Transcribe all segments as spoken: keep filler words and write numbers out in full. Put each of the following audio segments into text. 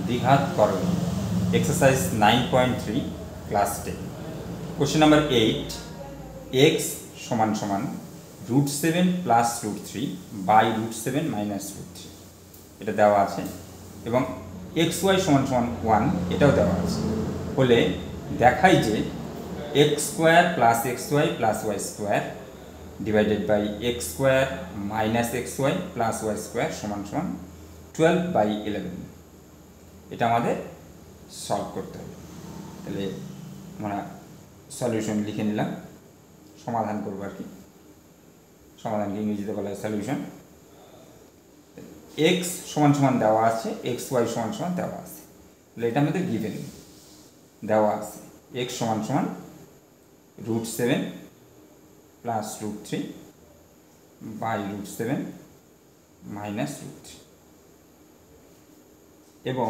দ্বিঘাত করণী exercise nine point three class ten question number eight x সমান সমান root seven plus root three by root seven minus root three এটা দেওয়া আছে এবং এক্স ওয়াই সমান সমান ওয়ান এটাও দেওয়া আছে হলে দেখাই যে x square plus x y plus y square divided by x square minus x y plus y square সমান সমান টুয়েলভ বাই ইলেভেন এটা আমাদের সলভ করতে হবে। তাহলে আমরা সলিউশন লিখে নিলাম, সমাধান করবো আর কি, সমাধানকে ইংরেজিতে বলা হয় সলিউশন। এক্স সমান সমান দেওয়া আছে, এক্স ওয়াই সমান সমান দেওয়া আছে, তাহলে এটা আমাদের গিভেন দেওয়া আছে। এক্স সমান সমান root seven plus root three by root seven minus root three এবং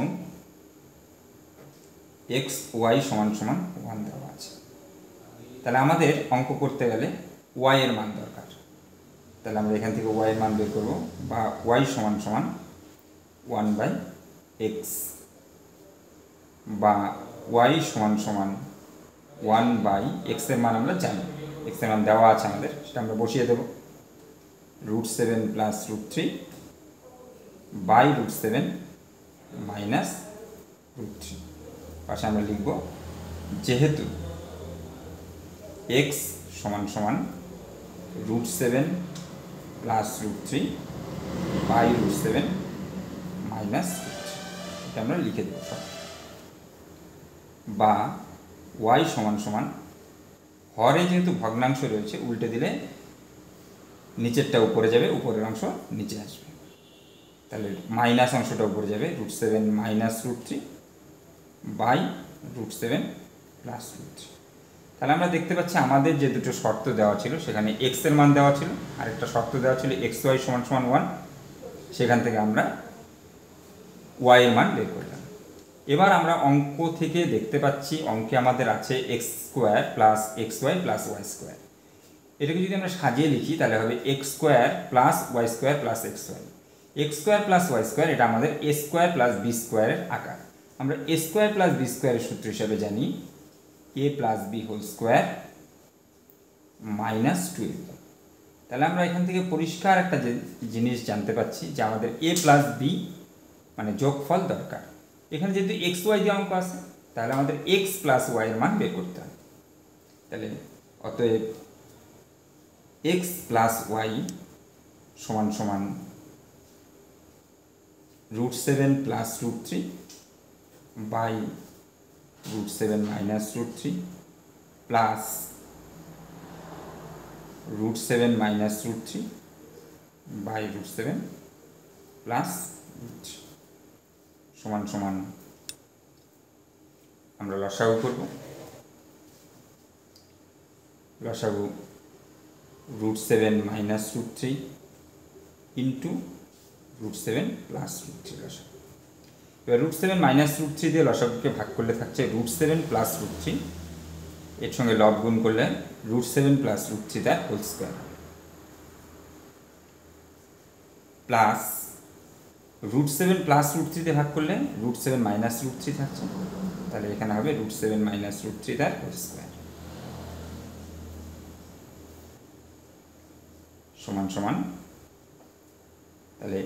এক্স ওয়াই সমান সমান ওয়ান দেওয়া আছে। তাহলে আমাদের অঙ্ক করতে গেলে ওয়াই এর মান দরকার, তাহলে আমরা এখান থেকে ওয়াই এর মান বের করবো, বা ওয়াই সমান সমান ওয়ান বাই এক্স বা ওয়াই সমান সমান ওয়ান বাই এক্স এর মান আমরা জানি, এক্স এর মান দেওয়া আছে আমাদের, সেটা আমরা বসিয়ে দেবো। Root seven plus root three by root seven minus root three পাশে আমরা লিখব যেহেতু এক্স সমান সমান root seven plus root three by root seven minus root three এটা আমরা লিখে দেবো সব, বা ওয়াই সমান সমান হরে যেহেতু ভগ্নাংশ রয়েছে উল্টে দিলে নিচেরটা উপরে যাবে, উপরের অংশ নিচে আসবে, তাহলে মাইনাস অংশটা উপরে যাবে, root seven minus root three by root seven plus root three. তাহলে আমরা দেখতে পাচ্ছি আমাদের যে দুটো শর্ত দেওয়া ছিল সেখানে এক্স এর মান দেওয়া ছিল, আর একটা শর্ত দেওয়া ছিল এক্স ওয়াই সমান সমান ওয়ান, সেখান থেকে আমরা ওয়াই এর মান বের করলাম। এবার আমরা অঙ্ক থেকে দেখতে পাচ্ছি অঙ্কে আমাদের আছে x square plus x y plus y square, এটাকে যদি আমরা সাজিয়ে লিখি তাহলে হবে x square plus y square plus x y. X square plus y square এটা আমাদের এ স্কোয়ার প্লাস বি স্কোয়ারের আকার। আমরা এ স্কোয়ার প্লাস বি স্কোয়ারের সূত্র হিসাবে জানি a plus b whole square minus twelve. তাহলে আমরা এখান থেকে পরিষ্কার একটা জিনিস জানতে পাচ্ছি যে আমাদের এ প্লাস বি মানে যোগফল দরকার। এখানে যেহেতু এক্স ওয়াই দিয়ে অঙ্ক আছে তাহলে আমাদের এক্স প্লাস ওয়াই এর মান বের করতে হবে। তাহলে অতএব এক্স প্লাস ওয়াই সমান সমান root seven plus root three by root seven minus root three plus root seven minus root three by root seven plus root three সমান সমান আমরা লসাগু করব। লসাগু root seven minus root three into root seven plus root three লসাগু। এবার root seven minus root three দিয়ে লসাগুকে ভাগ করলে থাকছে root seven plus root three, এর সঙ্গে লব গুণ করলে root seven plus root three তার whole square plus root seven plus root three দিয়ে ভাগ করলে root seven minus root three থাকছে, তাহলে এখানে হবে root seven minus root three তার হোল স্কোয়ার সমান সমান তাহলে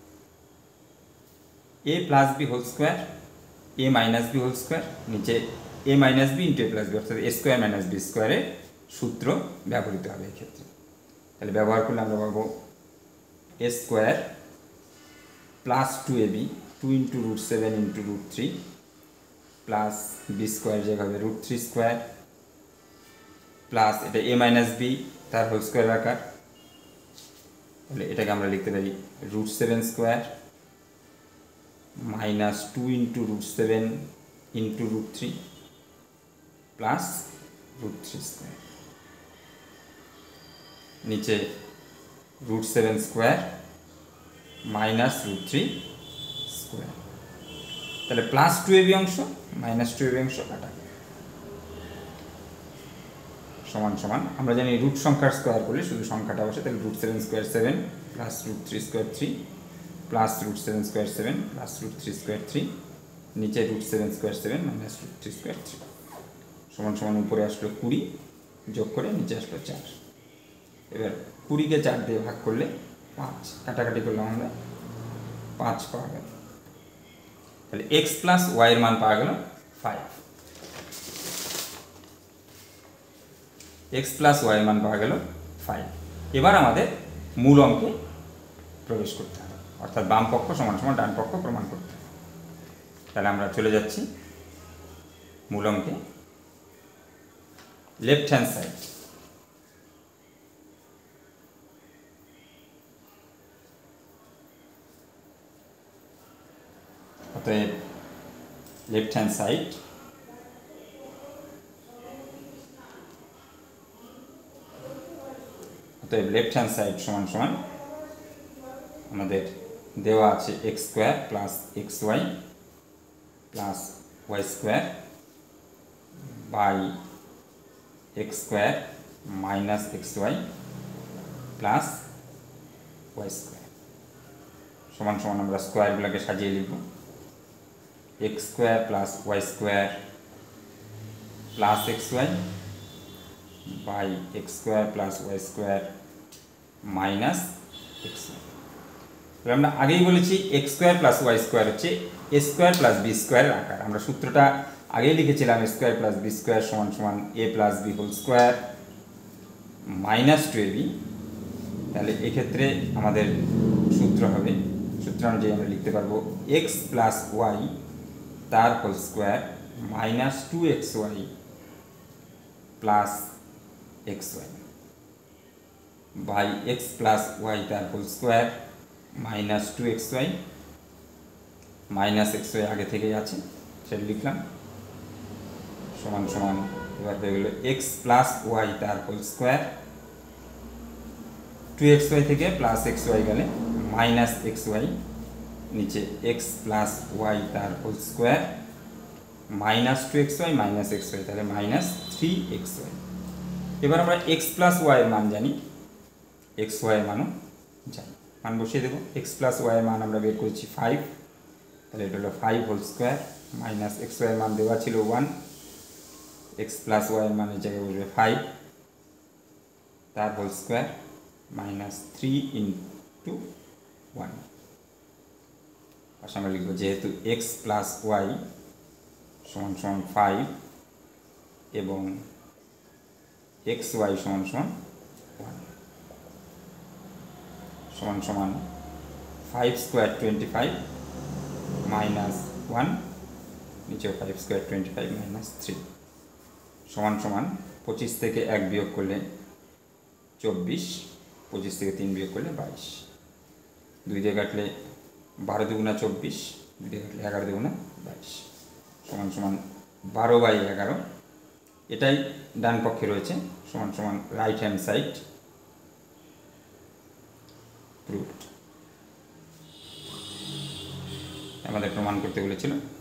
a plus b whole square a minus b whole square, নিচে a minus b into a plus b, অর্থাৎ এ স্কোয়ার মাইনাস বি স্কোয়ারের সূত্র ব্যবহৃত হবে এক্ষেত্রে। তাহলে ব্যবহার করলে আমরা পাবো a square plus two a b two into root seven into root three plus b square যেভাবে রুট থ্রি স্কোয়ার প্লাস এটা এ মাইনাস বি তার হোল স্কোয়ার আকার, তাহলে এটাকে আমরা লিখতে পারি root seven square minus two into root seven into root three plus root three square, নিচে root seven square minus root three square, তাহলে প্লাস টু এবি অংশ মাইনাস টু এবি অংশ কাটা সমান সমান আমরা জানি রুট সংখ্যার স্কোয়ার করলে শুধু সংখ্যাটা বসে, তাহলে root seven square seven plus root three square three plus root seven square seven plus root three square three নিচে root seven square seven minus root three square three সমান সমান উপরে আসলো কুড়ি, যোগ করে নিচে আসলো চার। এবার কুড়িকে চার দিয়ে ভাগ করলে পাঁচ, কাটাকাটি করলাম আমরা, পাঁচ পাওয়া গেল। তাহলে এক্স প্লাস ওয়াইয়ের মান পাওয়া গেল ফাইভ। এক্স প্লাস ওয়াইয়ের মান পাওয়া গেল ফাইভ। এবার আমাদের মূল অঙ্কে প্রবেশ করতে হবে, অর্থাৎ বাম পক্ষ সমান সমান ডান পক্ষ প্রমাণ করতে হবে। তাহলে আমরা চলে যাচ্ছি মূল অঙ্কে। লেফট হ্যান্ড সাইড, অতএব লেফট হ্যান্ড সাইড অতএব লেফট হ্যান্ড সাইড সমান সমান আমাদের দেওয়া আছে x square plus x y plus y square by x square minus x y plus y square সমান সমান আমরা স্কোয়ারগুলোকে সাজিয়ে লিখব। X square plus y square plus x y by x square plus y square minus x y. তাহলে আমরা আগেই বলেছি x square plus y square হচ্ছে এ স্কোয়ার প্লাস বি স্কোয়ারের আকার। আমরা সূত্রটা আগেই লিখেছিলাম a square plus b square সমান সমান a plus b whole square minus two a b. তাহলে এক্ষেত্রে আমাদের সূত্র হবে, সূত্র অনুযায়ী আমরা লিখতে পারবো এক্স প্লাস ওয়াই তার whole square minus two x y plus x y by x plus y তার whole square minus two x y minus x y আগে থেকেই আছে সেটা লিখলাম সমান সমান এবার হয়ে গেল এক্স প্লাস ওয়াই তার whole square, two x y থেকে প্লাস এক্স ওয়াই গেলে মাইনাস এক্স ওয়াই, নিচে এক্স প্লাস ওয়াই তার whole square minus two x y minus x y, তাহলে মাইনাস থ্রি এক্স ওয়াই। এবার আমরা এক্স প্লাস ওয়াইয়ের মান জানি, এক্স ওয়াইয়ের মানও জানি, মান বসিয়ে দেবো। এক্স প্লাস ওয়াইয়ের মান আমরা বের করেছি ফাইভ, তাহলে এটা হলো five whole square minus x ওয়াইয়ের মান দেওয়া ছিল ওয়ান, এক্স প্লাস ওয়াইয়ের মানের জায়গায় বসবে ফাইভ তার whole square minus three into one. পাশে আমরা লিখব যেহেতু এক্স প্লাস ওয়াই সমান সমান ফাইভ এবং এক্স ওয়াই সমান সমান ওয়ান সমান সমান five square twenty five minus one, নিচেও five square twenty five minus three সমান সমান পঁচিশ থেকে এক বিয়োগ করলে চব্বিশ, পঁচিশ থেকে তিন বিয়োগ করলে বাইশ, দুই দিয়ে কাটলে বারো দুগুণা চব্বিশ, দুই দিয়ে কাটলে এগারো দুগুণা বাইশ সমান সমান বারো বাই এগারো। এটাই ডান পক্ষে রয়েছে সমান সমান রাইট হ্যান্ড সাইড প্রুভড। আমাদের প্রমাণ করতে বলেছিল